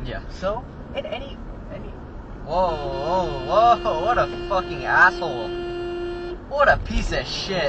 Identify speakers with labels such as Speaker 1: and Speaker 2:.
Speaker 1: Yeah.
Speaker 2: So, in any
Speaker 1: Whoa, what a fucking asshole. What a piece of shit.